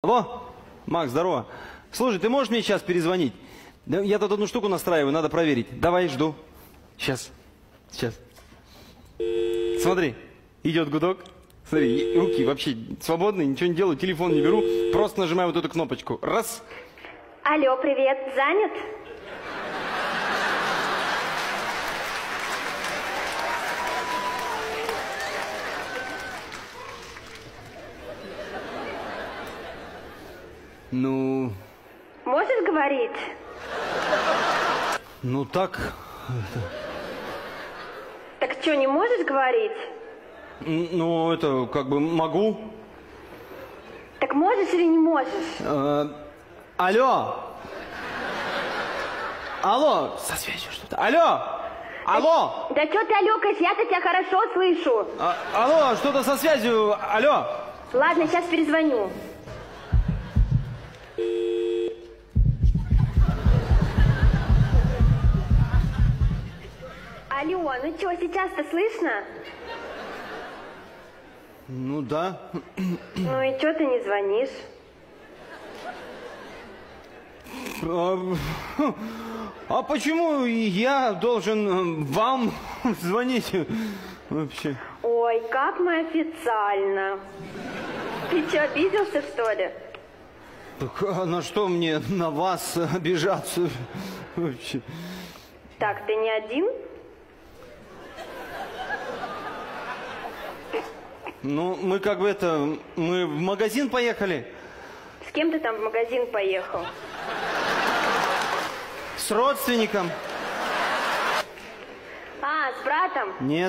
Алло, Макс, здорово. Слушай, ты можешь мне сейчас перезвонить? Да, я тут одну штуку настраиваю, надо проверить. Давай, жду. Сейчас. Смотри, идет гудок. Смотри, руки вообще свободные, ничего не делаю, телефон не беру. Просто нажимаю вот эту кнопочку. Раз. Алло, привет, занят? Ну... Можешь говорить? Ну так... Так что, не можешь говорить? Ну, это, как бы, могу. Так можешь или не можешь? Алло! Алло! Со связью что-то. Алло! Алло! Да что ты алёкаешь, я-то тебя хорошо слышу. Алло, что-то со связью. Алло! Ладно, сейчас перезвоню. Алло, ну что, сейчас-то слышно? Ну да. Ну и что ты не звонишь? А почему я должен вам звонить вообще? Ой, как мы официально. Ты что, обиделся, что ли? Так, а на что мне на вас обижаться вообще? Так, ты не один? Ну, мы как бы это... Мы в магазин поехали. С кем ты там в магазин поехал? С родственником. А, с братом? Нет.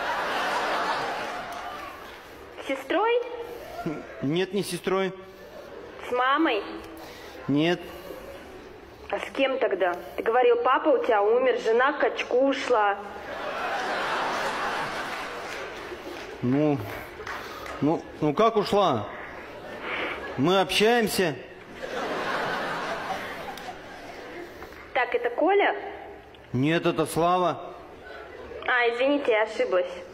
С сестрой? Нет, не с сестрой. С мамой? Нет. А с кем тогда? Ты говорил, папа у тебя умер, жена к качку ушла. Ну как ушла? Мы общаемся. Так, это Коля? Нет, это Слава. А, извините, я ошиблась.